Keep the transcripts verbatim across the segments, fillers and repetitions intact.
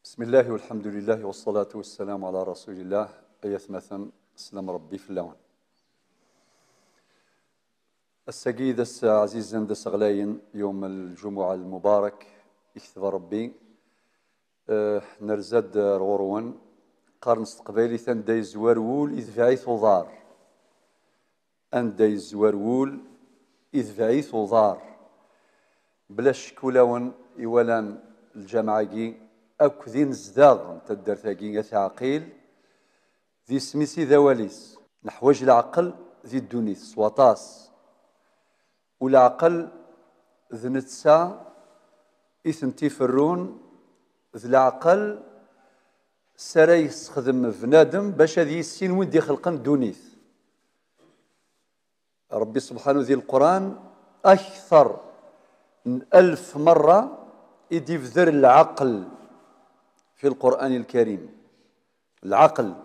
بسم الله والحمد لله والصلاة والسلام على رسول الله. أيث مثلا سلام ربي في اللون السجيد عزيز دس غلاين يوم الجمعة المبارك يكتب ربي أه نرزد رورون قرن استقبالي ثان داي زوارول إذ فعيث ضار أن داي زوارول إذ فعيث ضار بلاش كلاون إولان الجامعة أك ذي نزداغ تدر ثاقين عقيل ذي سميسي ذواليس نحوج العقل ذي الدونيس وطاس والعقل ذي نتسا إثن تيفرون ذي العقل سرا يستخدم بنادم باش هذه السين ودي خلقن دونيث. ربي سبحانه ذي القرآن أكثر من ألف مرة يدي بذر العقل في القرآن الكريم. العقل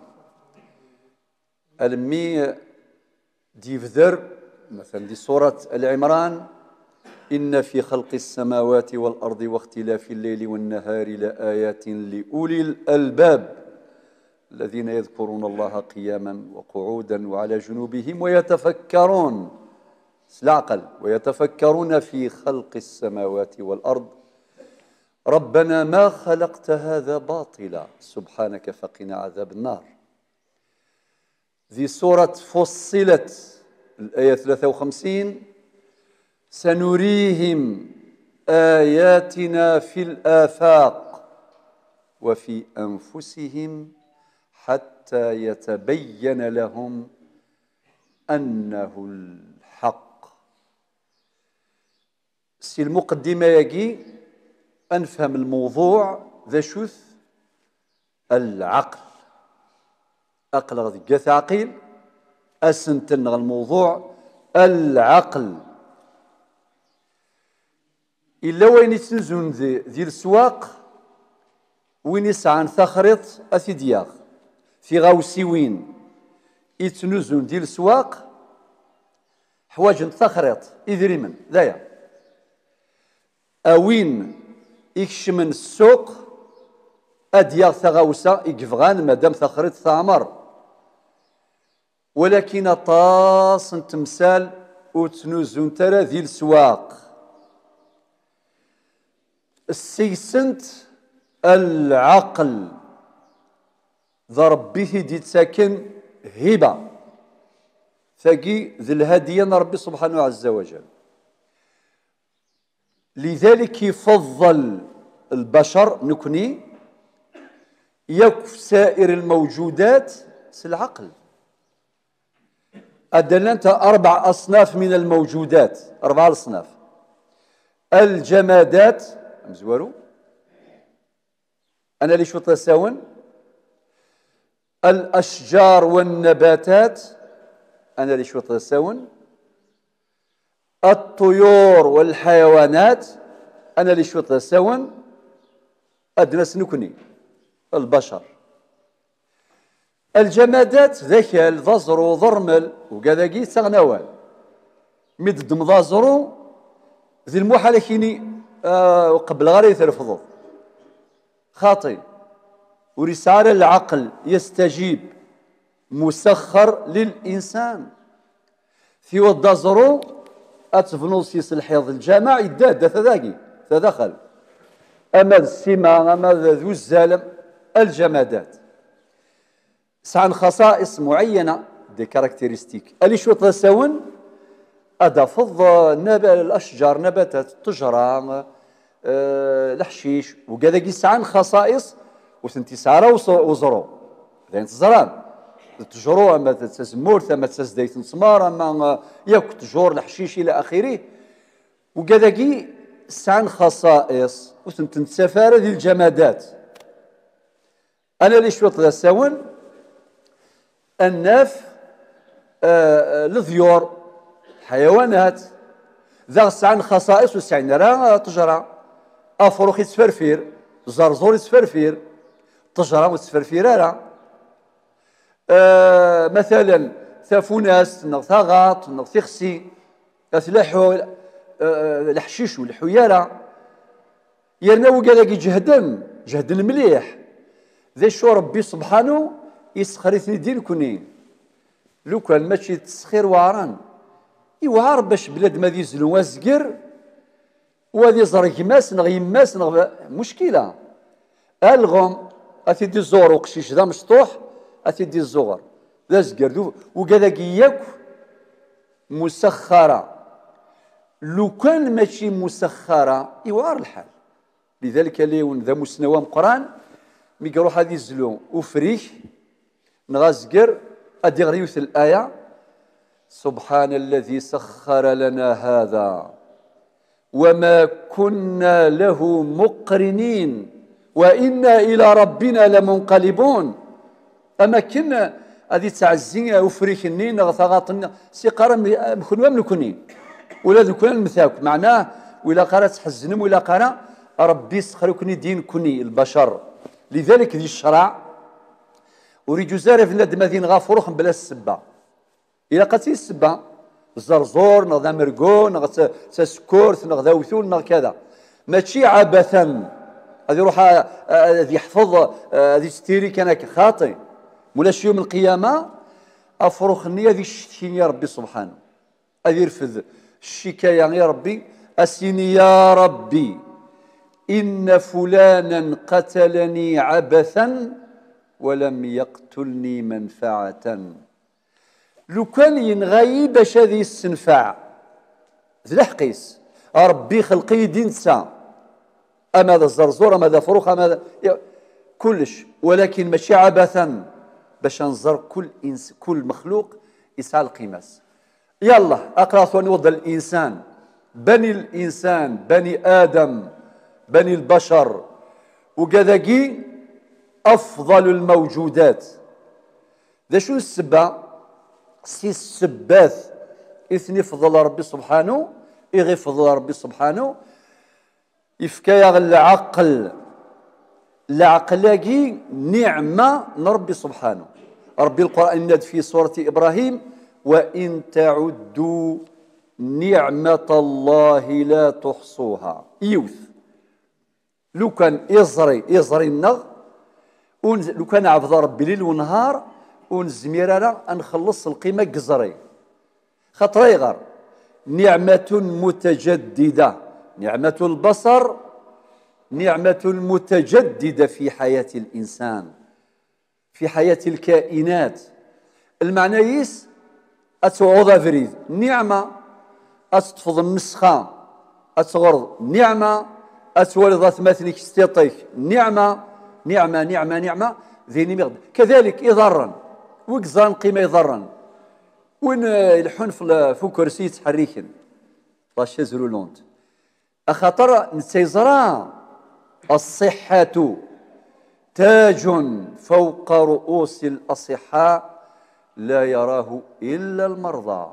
المي دي بذر مثلا دي سورة العمران إن في خلق السماوات والأرض واختلاف الليل والنهار لآيات لأولي الألباب الذين يذكرون الله قياما وقعودا وعلى جنوبهم ويتفكرون العقل ويتفكرون في خلق السماوات والأرض ربنا ما خلقت هذا باطلا سبحانك فقنا عذاب النار. ذي سورة فصلت الآية ثلاثة وخمسين سنريهم آياتنا في الآفاق وفي أنفسهم حتى يتبين لهم أنه الحق. سي المقدمة يجي أنفهم الموضوع ذا شوث العقل أقل غادي قاث عقيل أسنتن الموضوع العقل إلا وين يتنزون ذي, ذي السواق وين يسعى ثخرط أثيدياغ في غاوسيوين يتنزون ذي السواق حواج ثخرط إذريمن ذايا أوين يكشمن السوق أدياغ ثغاوسة يقفغان مادام ثخرط ثامر ولكن طاس تمثال وتنوزون ترى ذي السواق السيسنت العقل ضرب به دي تساكن هبة ثقي ذي الهدية ربي سبحانه عز وجل. لذلك يفضل البشر نكني يكف سائر الموجودات العقل. أدلنت أربع أصناف من الموجودات أربع أصناف. الجمادات مزوارو أنا ليش تساون الأشجار والنباتات أنا ليش تساون الطيور والحيوانات أنا ليش تساون أدنس نكني البشر. الجمادات ذكال ضزرو ضرمل وكذاكي سغنوال مد دمضازرو ذي المحالة كيني آه قبل غير يترفضوا خاطي ورسالة العقل يستجيب مسخر للإنسان في ودازرو أتفنوسيس الحيض الجامع يداد تذاقي تدخل أما السماء أما ذو الزالم الجمادات سعن خصائص معينة دي كاركتيرستيك اللي شو تساون أدفض نبات الأشجار نباتات التجرة أه الحشيش وكذا يسعن خصائص وثنتي سعرة وزرو ذين تزران تجرو أما تسمور ثم تسديت نسمار أما ياك تجور الحشيش إلى آخره وكذا سعن خصائص وثنتي سفارة ذي الجمادات. أنا ليش تساون الناف آه الذيور حيوانات ذا سعن خصائص وسعن راه تجرى أفرخ يتسفرفير زرزور يتسفرفير تجرى وتسفرفير راه آه مثلا ثافوناس نغ ثغاط نغ ثخسي أثلحو آه الحشيش والحيارة يرناو قالك جهدم جهد مليح ذا شو ربي سبحانه يسخريتني دين كوني لو كان ماشي تسخير وعران يوعر باش بلاد ما يزلو وازقر وهذه زرق ماس نغ يماس نغ مشكله الغم اتيدي الزور وقشيش ذا مشطوح اتيدي الزغر ذا زقر وكذا ياك مسخره لو كان ماشي مسخره يوعر الحال لذلك ليون ذا مسنوام قران مي يروح هذه الزلو وفريش نغازقر ادي غريوث الايه سبحان الذي سخر لنا هذا وما كنا له مقرنين وإنا إلى ربنا لمنقلبون أما كنا هذه تعزين وفريك النين غثغاطنا سيقارا مخنوا ملكونين ولا ذكونا المثاك معناه ولا قرا تحزنم ولا قرا ربي سخركني دين كوني البشر لذلك ذي الشرع وريجو زارف نادم ذين غافروخ بلا السبه إلا قتي السبه زرزور نغ مرقو نغ تسكورت نغ ذوثول نغ كذا ماشي عبثا هذه يروح هذه يحفظ هذه ستيري كان خاطئ مولاش يوم القيامه افرخ النيه هذه الشتين يا ربي سبحانه هذه يرفض الشكايه يا ربي اسيني يا ربي ان فلانا قتلني عبثا ولم يقتلني منفعه لو كان ينغاي باش هذه السنفع ذلحقيس ربي خلقي دين سا اما هذا الزرزور اما هذا فروخ اما هذا كلش ولكن ماشي عبثا باش نزر كل إنس كل مخلوق يسعى القيماس يلا اقرا ثاني وضع الانسان بني الانسان بني ادم بني البشر وكذاكي افضل الموجودات ذا شو السبه سي السباث اثني فضل ربي سبحانه يغي فضل ربي سبحانه يفكايا العقل العقل نعمه نربي سبحانه ربي القران ناد في سوره ابراهيم وان تعدوا نعمه الله لا تحصوها يوث لو كان يزري يزري النغ لو كان عبد ربي ليل ونهار ونزمير انا نخلص القيمه قزري خاطر يغر نعمه متجدده نعمه البصر نعمه متجدده في حياه الانسان في حياه الكائنات المعنى يس اتوعوض فريد نعمه اتطفض النسخه اتغرض نعمه اتولد ثماثنك استيطيك نعمه نعمه نعمه نعمه ذيني مغد كذلك يضرا وكزان قيمه يضرا وين يلحون في كرسي تحريكن باش يزرو لونت اخاطر نتيزرا الصحه تاج فوق رؤوس الاصحاء لا يراه الا المرضى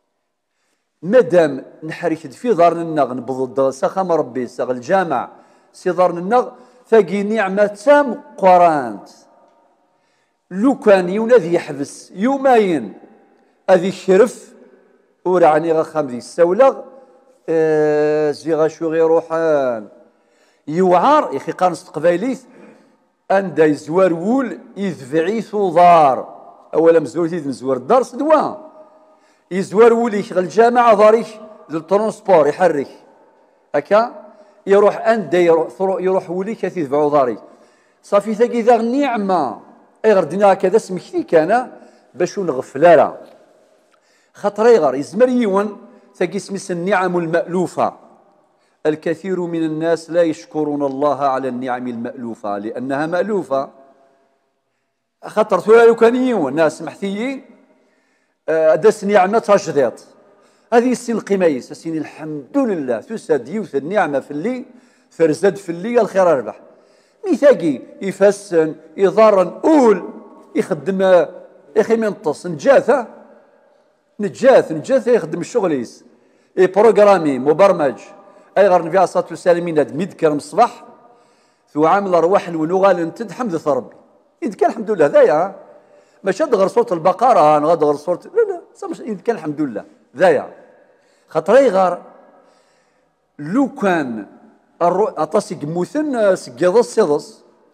مادام نحرك في دار النغ نبض سخام ربي سغ الجامع سي دار النغ ثقي نعمه تام قرانت لو كان يونذي يحبس يومين هذه الشرف ورعني غخام ذي السولغ آه زي غاشو غير روحان يوعار يخي قانص قبايليث اندا يزوار وول يذفعي ثوضار اولا مزورتي مزور الدرس دوا يزوار وول يشغل الجامعه ضاريش للترونسبور يحرك هكا يروح اندا يروح يروح ولي كثير يذبعوا ضاري صافي ثقي ذا النعمه ايغر دينا كذا سمكتي كان باش نغفلالا خاطر يغر يزمر يون ثقي سمس النعم المألوفة الكثير من الناس لا يشكرون الله على النعم المألوفة لأنها مألوفة خاطر ثولا لو كان يون ناس محثيين داس نعمة تجديط هذه السن القميس السن الحمد لله تساد يوث النعمة في اللي فرزد في اللي الخير ربح ميثاقي يفسن يضارن أول يخدم يا اخي منطس نجاثه نجاث نجاث يخدم الشغليس اي بروغرامي مبرمج اي غير نبيع صلاه والسلامين هاد ميدكر من الصباح ثو عامل ارواح الونوغال انتد حمد ربي اذا كان الحمد لله ذايا ماشي غير صوت البقره نغاد غير صوت لا لا اذا كان الحمد لله ذايا خاطر غير لو كان اطاس يموثن سكيض الصيدس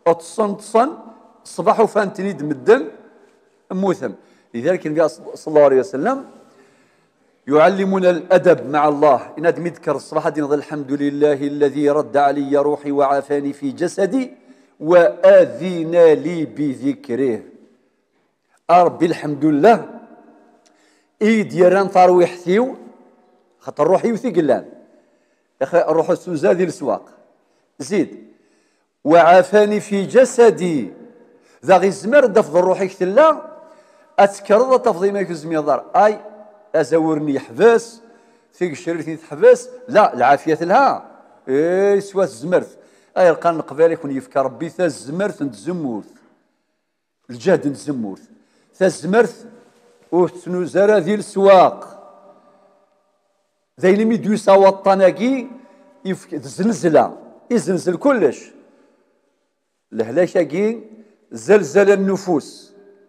تصن تصن الصباح وفانتني مدن موثم. لذلك النبي صلى الله عليه وسلم يعلمنا الأدب مع الله. إن أدم يذكر الصباح دين الحمد لله الذي رد علي روحي وعافاني في جسدي وآذن لي بذكره. أربي الحمد لله إيد يران ترويح ثيو خاطر روحي وثقلان يا أخي الروح السوزادي السواق زيد وعافاني في جسدي ذا غي زمر دفض روحي كتلا أتكرر تفضي ما يكزمي الضار أي أزورني يحبس ثيق شريتني تحبس لا العافية لها إيه سوا الزمرت أي القان قبالي يكون يفكر ربي ثا الزمرت نتزمورت الجهد نتزمورت ثا الزمرت وتنوزارا ذي السواق ذي لمي دوسا وطناكي زلزلة يزلزل كلش الهلاكاكي زلزل النفوس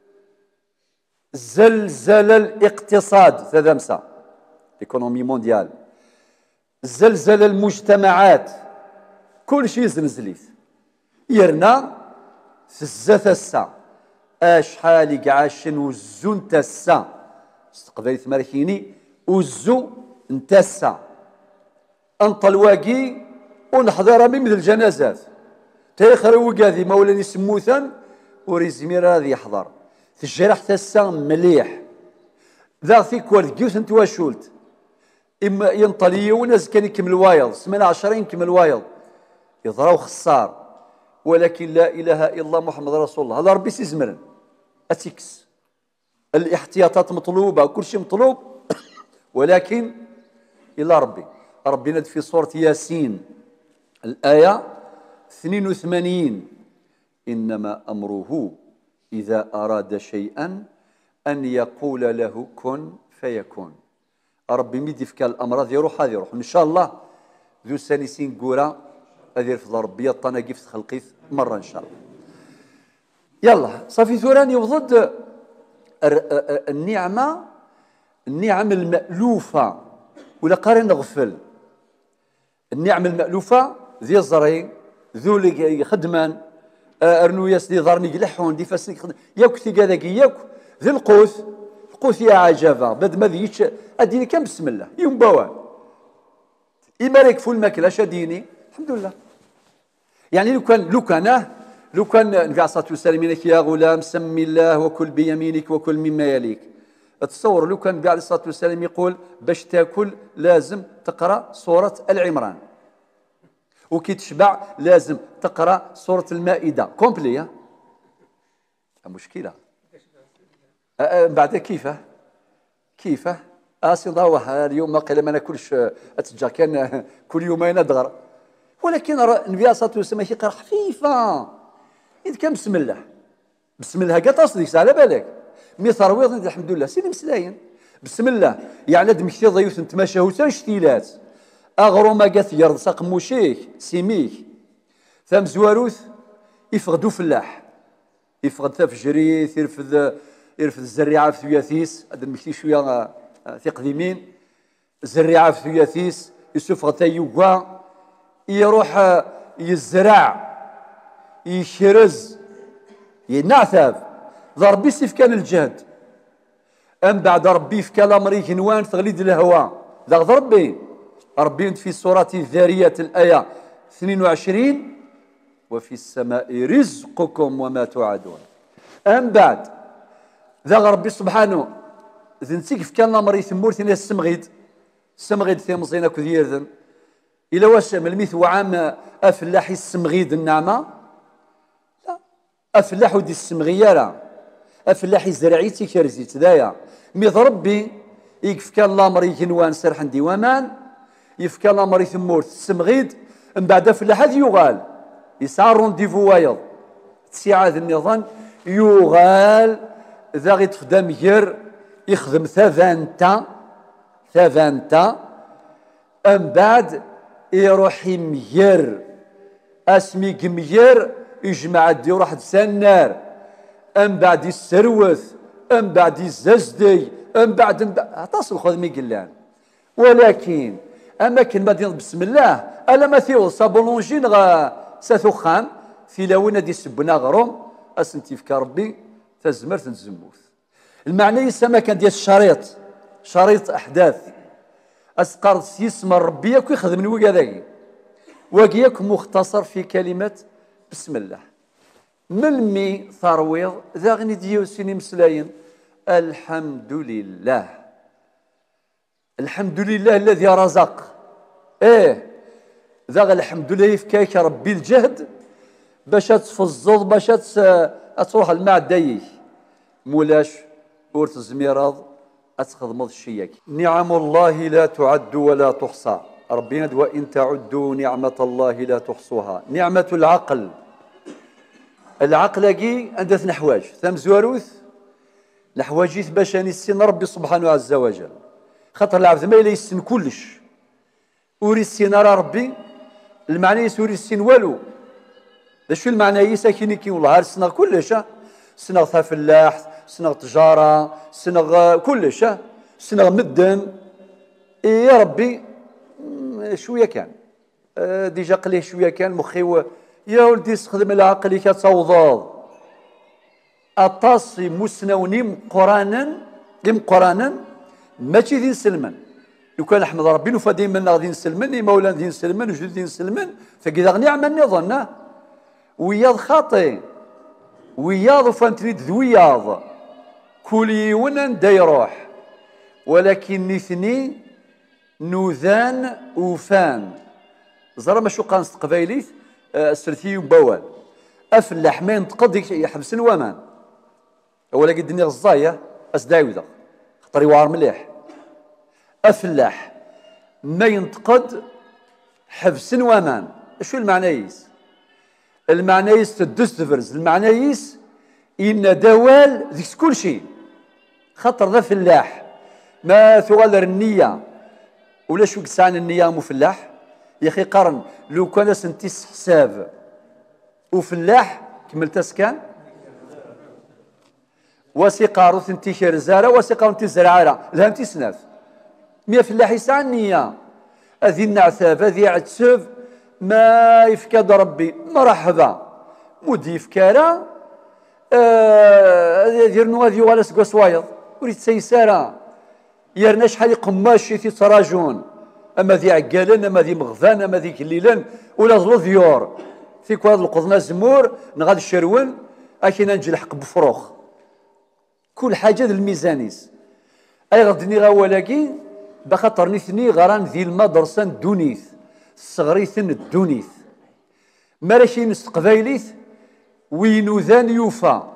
زلزل الاقتصاد ثذمسا الايكونومي مونديال زلزل المجتمعات كل شيء زلزليت يرنا سزات السا اشحال قعاشن وزو نتا السا استقبلت ماركيني وزو نتا السا انطلواقي ونحضر من الجنازات تيخر وقاذي مولاني سموثا وريزمير هذا يحضر تجرح تسا مليح ذا ثيك والديوث انت واشولت اما ينطلي وناس كان يكمل وايض سمنا عشرين يكمل وايض يضراو خسار ولكن لا اله الا الله محمد رسول الله هذا ربي سيزمرن اتيكس الاحتياطات مطلوبه كل شيء مطلوب ولكن الا ربي ربنا في سوره ياسين الايه اثنين وثمانين انما امره إذا أراد شيئا أن يقول له كن فيكون. ربي ميدي فك الأمراض يروح هذا يروح إن شاء الله ذو سانسين قورا هذه يرفض ربي الطنا قفت خلقيث مرة إن شاء الله. يلا صافي ثوراني وضد النعمة النعم المألوفة ولا قارن نغفل النعم المألوفة ذي الزرعي ذو اللي خدمان ارنو ياسدي ضرني يلحون دي فاسني ياك ثي كذاك ياك ذي القوث القوث يا عجبه بد ما ذيش اديني كم بسم الله يوم بوان إما يكفوا الماكله شاديني الحمد لله يعني لو كان لو كان لو كان النبي عليه الصلاه والسلام يا غلام سمي الله وكل بيمينك وكل مما يليك تصور لو كان النبي عليه الصلاه والسلام يقول باش تاكل لازم تقرا سوره العمران وكي تشبع لازم تقرا سوره المائده كومبلي مشكله أه بعد كيفه كيفه اسي ضاوها اليوم ما قيل ما ناكلش اتجا كان كل يومين ادغر ولكن النبي عليه الصلاه والسلام يقرا خفيفه اذا كان بسم الله بسم الله قطاس ديك على بالك مي ثرويض الحمد لله سيدي مسلاين بسم الله يعني دم كثير ضيوف نتماشى وتا شتيلات اغرو ما قاث يرد ساق موشيك سيميك ثم زواروث يفقدوا فلاح يفقد تفجريث يرفد يرفد الزريعه في ثياثيس هذا المكتي شويه ثقديمين الزريعه في ثياثيس يسوف غتايوغا يروح يزرع يشرز ينعثب ضربي سيف كان الجهد ام بعد ربي في كلام ريك نوان تغليد الهواء ذا ربي ربي في سورة الذاريات الآية اثنين وعشرين وفي السماء رزقكم وما توعدون أم بعد ذا ربي سبحانه ذنتيك في كان مري ثمورتنا السمغيد السمغيد ثي مزينا كثير ذن إلا واش ملميث وعام أفلاحي السمغيد النعمة لا أفلاح ودي السمغيارة أفلاحي زرعيتي كرزيت ذايا ميض ربي يكف كان لامري كنوان سرحن ديوامان يفكى لامري ثمورت السمغيد من بعد فلاح هذا يغال يسعى رونديفو وايض تسعى النظام يغال ذا غي تخدم ير يخدم ثافانتا ثافانتا من بعد يروح يمير اسمي مير يجمع الدي وراح تسنار من بعد يسروث من بعد يززدي من بعد تصل خذ قلان ولكن اما كلمه ديال بسم الله الا ما ثيو صابولونجي نغا ساثوخان ثلاوين دي سبنا غروم أسنتي في ربي تزمرت نزموت المعنى يسمى كان ديال الشريط شريط أحداث أسقر يسمى ربي ياك يخدم من وكا ذاكي وكياك مختصر في كلمة بسم الله ملمي ثرويض ذا غني ديو سيني مسلاين الحمد لله الحمد لله الذي رزق ايه ذا الحمد لله يفكاك ربي الجهد باش تفزض باش تروح المعدة مولاش ورت الزميراض أتخدمض الشياك نعم الله لا تعد ولا تحصى ربنا وإن تعدوا نعمة الله لا تحصوها نعمة العقل العقل كي عندها نحواج ثم زواروث الحواجيث باش نسين ربي سبحانه عز وجل خاطر العبد ما إلا يسن كلش وري السين راه ربي المعنى يسوري السين والو ذا شو المعنى يساكيني كي والله سنغ كلش سنغ فلاح سنغ تجارة سنغ كلش سنغ مدن إيه يا ربي شوية كان ديجا قليه شوية كان مخي يا ولدي استخدم العقل كتوضاض أطاسي مسنوني مقرانا مقرانا ماشي ذي سلمان لو كان احمد ربي نوفا ديما غادي نسلمن مولا دين سلمان وجود دين سلمان فكذا غني عملني ظنه وياض خاطي وياض فانتريد ذوياض كل يوم دا يروح ولكن نثني نوذان وفان زرا ما شو قانص قبايليت سرثي وبوال افلح ما ينتقد يحبس الوامان ولا قدني غزايه اسداوده خطر يوار مليح افلح ما ينتقد حبس وامان شو المعنيس المعنيس تدستفرز المعنيس ان دوال ذيك كل شيء خطر ذا فلاح ما تغالر النيه ولا شو كسان النيه مفلاح يا اخي قرن لو كان سنتيس حساب وفلاح كملت سكان وسيقارو ثنتي شرزاره وسيقارو ثنتي زرعاره لها انتي سناف مية فلاح يسعى النية هذه النعثاب هذه عتسف ما يفكاد ربي مرحبا مودي يفكارا يرنو هذه ولا سكوا سوايض وريد سيسارة يرنا شحال قماش في تراجون اما ذي عقالن اما ذي مغفان اما ذي كليلن ولا ظلو ذيور في كواد القضنا زمور نغاد الشرون اكينا نجي الحق بفروخ كل حاجه الميزانيس اي غدني غاولاكي بخاطر نثني غران ذي المدرسه دونيث صغريثن الدونيث مارشي نستقبايليث وينوذان يوفا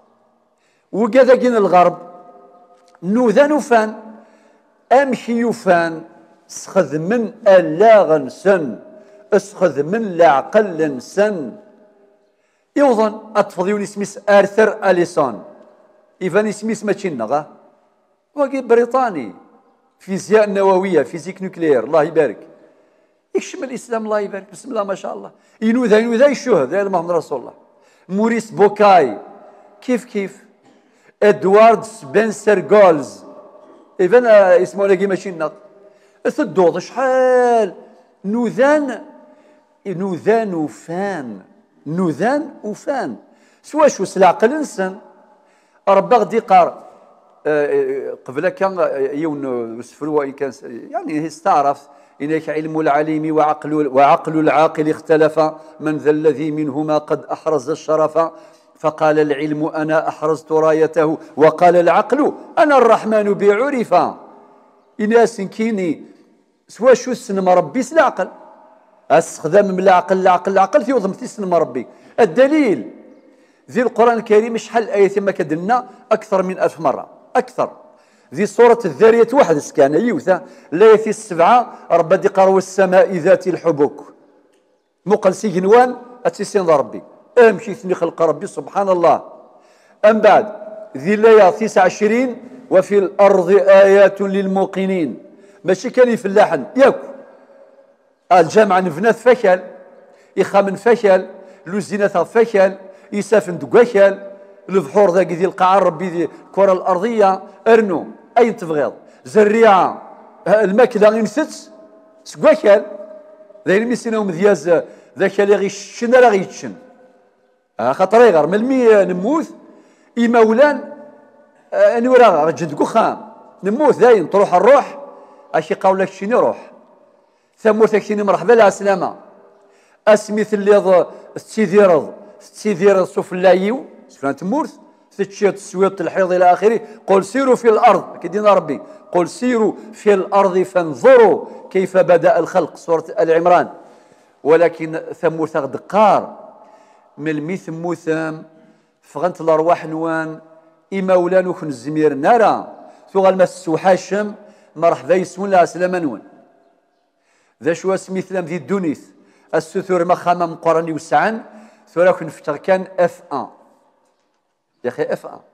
وكذا كين الغرب نوذان وفان امشي يوفان سخذ من اللاغن سن اسخذ من العقل سن يوظن اطفضيون اسميس ارثر اليسون ايفان اسميس ماشي نغا وكي بريطاني فيزياء نوويه فيزيك نوكليير الله يبارك يكشم الاسلام الله يبارك بسم الله ما شاء الله ينوذا ينوذا يشوهد يا محمد رسول الله موريس بوكاي كيف كيف ادوارد سبنسر جولز ايفان اسمه لاقي ماشي نغ الدوض شحال نوذان نوذان وفان نوذان وفان سوا شو العقل انسان ربي غدي قار قبل كان يون سفروا ان كان يعني استعرف انك علم العليم وعقل وعقل العاقل اختلف من ذا الذي منهما قد احرز الشرف فقال العلم انا احرزت رايته وقال العقل انا الرحمن بعرفا إناس كيني سوا شو السن مربي العقل استخدام من العقل العقل العقل في وضم السن مربي الدليل ذي القرآن الكريم شحال آية ما كدنا أكثر من ألف مرة أكثر ذي سورة الذارية واحد سكان يوثا الآية السبعة ربي دي قروا السماء ذات الحبك مقل سجنوان أتسين ربي أمشي ثني خلق ربي سبحان الله أم بعد ذي الآية تسعة وعشرين وفي الأرض آيات للموقنين ماشي كان يفلاحن ياكو الجامعة نفنات فشل إخام فشل لوزينة فشل يسافن دقاكل البحور ذاك ذي القاع ربي ذي الكرة الأرضية أرنو أين تبغيض زريعة الماكلة ينسس سقاكل ذا المسينة ومذياز ذاك اللي غيشن راه غيتشن خاطر يغير من المي نموت إمولان اني وراه رجد قخام نموت داين تروح الروح اشي قاول لك شيني روح ثمورتك شيني مرحبا لا سلامه اسميت اللي تسيديرض تسيديرض سوف لايو سفلان تمورت تشيط السويط الحيض الى اخره قل سيروا في الارض كدينا ربي قل سيروا في الارض فانظروا كيف بدا الخلق سوره ال عمران ولكن ثمورت دقار من الميث موثام فغنت الارواح نوان إما ولانو كن الزمير نارا ثغال ما السوحاشم مرحبا يسون لا سلاما نون ذا شو اسمي ثلام ذي الدونيث السثور مخامة من قراني وسعان ثورا كن فتر كان اف ان يا اخي اف ان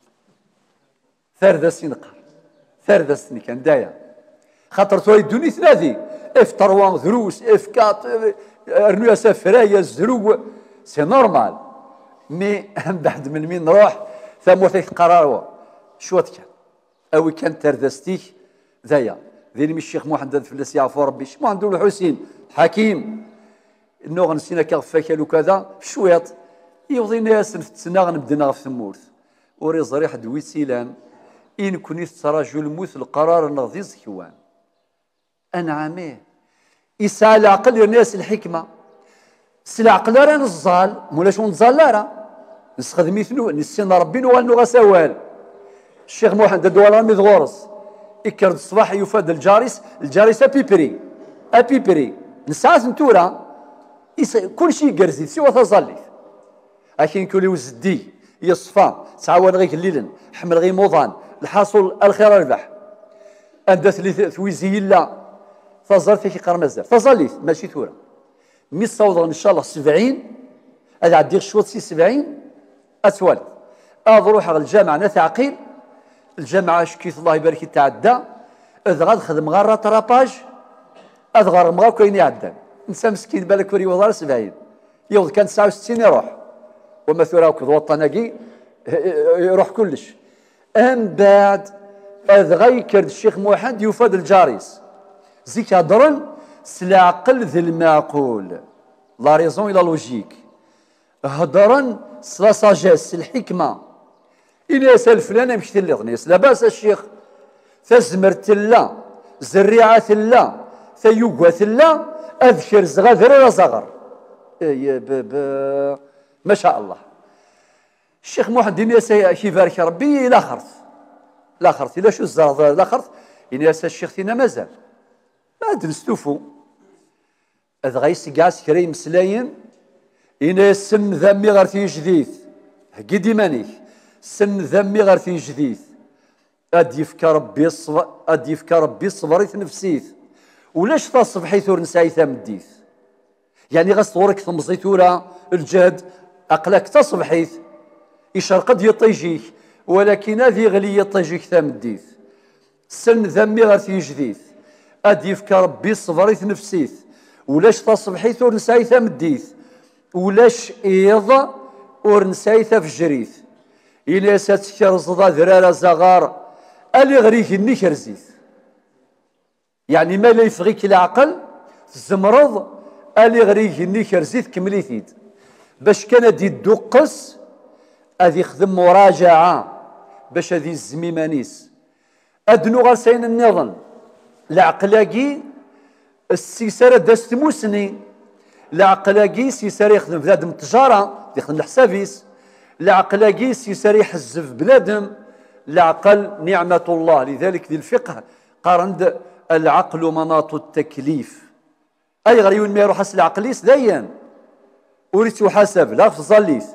ثارذا سنقر ثارذا سني كان دايا خاطر ثوري الدونيث نادي اف تروان ذروس اف كات ارنويا سفرايا الزرو سي نورمال مي بعد من مين نروح ثمورتك قرار شو كان او كان تردستيك ذايا ذي من الشيخ محمد فلاس يعفو ربي شمو عنده الحسين حكيم انه غنسينا كغفاك وكذا شويط يوضي ناس نفتنا غنبدنا في ثمورت وري زريح دوي سيلان ان كنت تراجل الموت القرار نغضي زكوان انا عاميه يسعى العقل الناس الحكمه العقل راه نزال مولاش نزال لا راه نستخدم مثلو نسينا ربي نوال نغا سوال الشيخ محمد دوالان مذغورس يكرد الصباح يفاد الجاريس الجاريس ابيبري ابيبري نسعات نتورا كل شيء قرزيت سوى تظلي لكن كل وزدي يصفى تعاون غيك الليل حمل غي موضان الحاصل الخير ربح اندث لي ثويزي لا تظل فيك قرمزه تظلي ماشي ثورا مي صوض ان شاء الله سبعين هذا عدير شوط سي سبعين أتوالد أض روح على الجامعة نتعقيل الجامعة شكيت الله يبارك تعدى إذ غاد خدم غير طراباج إذ غير مغا كاين يعدى إنسان مسكين بالك وري وضار سبعين يوض كان تسعة وستين يروح وما ثورا وكذ وطناكي يروح كلش أم بعد إذ غيكرد الشيخ محمد يفاد الجاريس زيك هضرن سلاعقل ذي المعقول لا ريزون إلى لوجيك هضرا سلا ساجيس الحكمة إلى يسال فلان مشتي اللي غنيس لا باس الشيخ ثزمرت لا زريعة لا ثيوقة لا أذكر زغذر زغر يا بابا ما شاء الله الشيخ محمد ينسى يبارك ربي لا خرط لا خرط إلا شو الزرظ لا خرط ينسى الشيخ فينا مازال ما نستوفوا هذا غيس كاس كريم سلاين إنا سن ذمي غير في جديد هكي مانيك سن ذمي غير في جديد أدي يفكر ربي الصبر أدي يفكر ربي صبريت نفسيت ولاش تصبحي ثور نساي ثمديت يعني غصورك ثمزيتورا الجهد أقلك تصبحيت يشرقد يطيجيك ولكن هذه غلي يطيجيك ثمديت سن ذمي غير في جديد أدي يفكر ربي صبريت نفسيت ولاش تصبحي ثور نساي ثمديت ولاش إيض ورنسايثة في الجريث إلا ساتكر زضا ذرارة زغار ألي غريك النكر زيث يعني ما لا يفغيك العقل الزمرض ألي غريك النكر زيث كمليثيد باش كان دي الدقس أذي يخدم مراجعة باش هذي الزميمانيس أدنو غرسين النظام العقلاقي السيسارة داست موسني العقلاقي سيسار يخدم بنادم التجارة يخدم الحسابيس العقلاقي سيسار يحزف بنادم العقل نعمة الله لذلك ذي الفقه قارند العقل مناط التكليف أي غريون ما يروح العقليس دايا وريت يحاسب لا في الظليث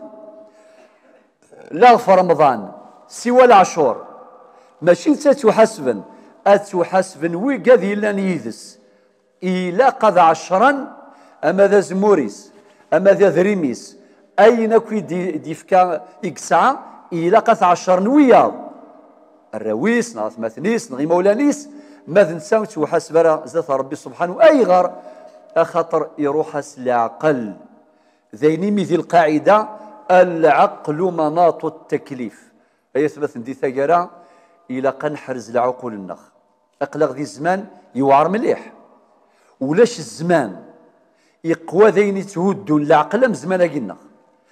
لا في رمضان سوى العشور ماشي تتحاسبن أتحاسبن ويقاذ إلا نيذس إلا قضى عشرا أما ذا زموريس أما ذا ذريميس أين كوي دي ديفكا إكسعة إلا قث عشر نوياض الرويس نغاث مثنيس نغي مولانيس ماذا نساو توحاسب ذات ربي سبحانه أي غار أخطر يروح العقل ذيني ذي القاعدة العقل مناط التكليف أي ثبت ندي ثقرا إلى قنحرز العقول النخ أقلق ذي الزمان يوعر مليح ولاش الزمان يقوى ذين تهدون العقل مزمان قلنا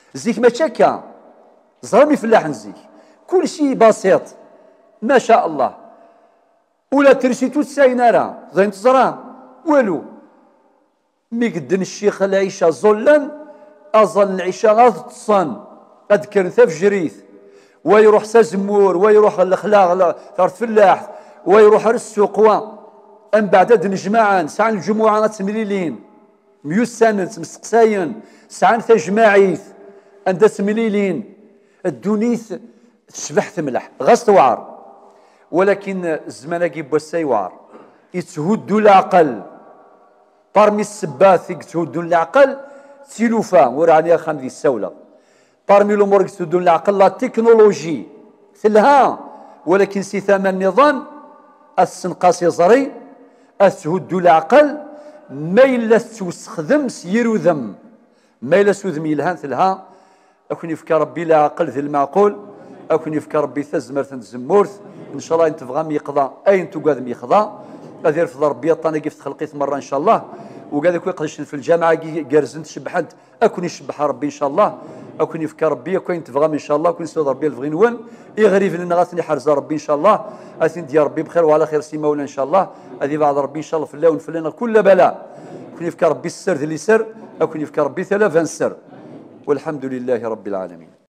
زيك ما هكا زرامي فلاح نزيك كل شيء بسيط ما شاء الله ولا ترسيتو تساينا راه زين تزرع والو مي قدن الشيخ العيشه زلا اظن العيشه غاد تصان اذكر ثفجريث ويروح سازمور ويروح الاخلاق ثار فلاح ويروح السوق و ام بعد نجمعان ساعه الجمعه تمليلين ميوسان مسقساين ساعه تجماعيث عند تمليلين الدونيث تشبح تملح غاس توعر ولكن الزمان كيبوا السيوار يتهدوا العقل برمي السباث يتهدوا العقل تيلوفا وراني خام ذي السوله برمي الامور يتهدوا العقل لا تكنولوجي ثلها ولكن سي ثمن نظام السنقاس يزري أتهدوا العقل ما إلا تستخدم سيرو ذم ما إلا سوذم يلهان ثلها أكون يفكر ربي لا عقل ذي المعقول أكون يفكر ربي ثزمرت الزمورث ان شاء الله انت تبغى يقضى اي انت قادم يقضى غادي يرفض ربي طاني كيف تخلقيت مره ان شاء الله وقال لك يقدش في الجامعه جارزن تشبحت اكون يشبح ربي ان شاء الله اكون يفكر ربي اكون تبغى ان شاء الله اكون يسود ربي الفغينوان يغريف لنا غاثني حرز ربي ان شاء الله اثن ديال ربي بخير وعلى خير سي مولانا ان شاء الله هذه بعد ربي ان شاء الله في الله ونفلنا كل بلاء اكون يفكر ربي السر اللي سر اكون يفكر ربي ثلاثه سر والحمد لله رب العالمين.